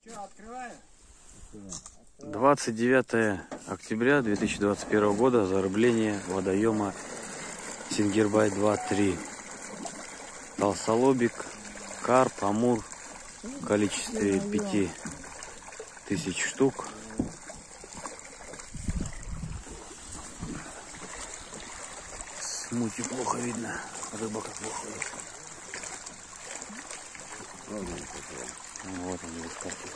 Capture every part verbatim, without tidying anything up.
двадцать девятое октября две тысячи двадцать первого года. Зарыбление водоема Сингирбай два-три. Толстолобик, карп, амур в количестве пяти тысяч штук. С мути плохо видно, рыба как плохо видно. Вот он выскакивает.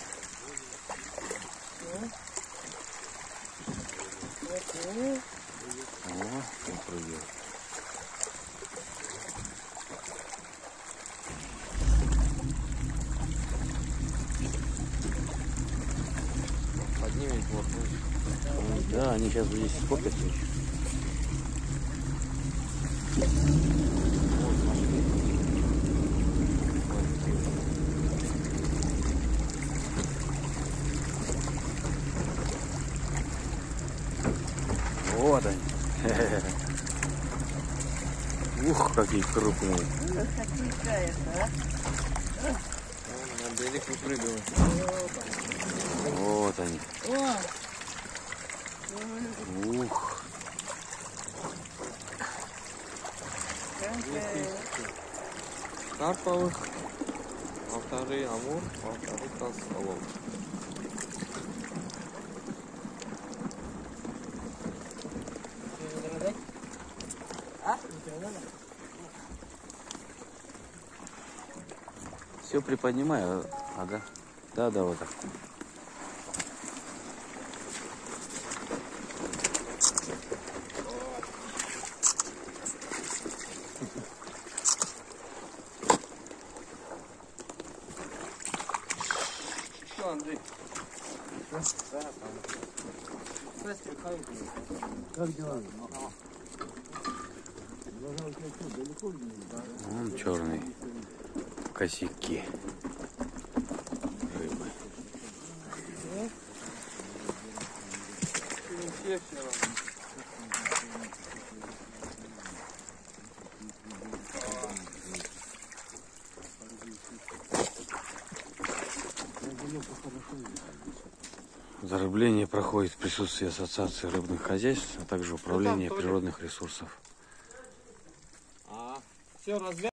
О, попрыгал. Поднимет вот. Да, они сейчас здесь скопятся еще. Вот они. Ух, какие крупные. На берег выпрыгивают. Вот они. Ух. Карповых, а вторые амур, а вторые толстолоб. Все приподнимаю, ага. Да, да, вот так. Что, Андрей? Как дела? Вон черный. Косяки. Рыбы. Зарыбление проходит в присутствии Ассоциации рыбных хозяйств, а также Управления природных ресурсов. А, все, разве...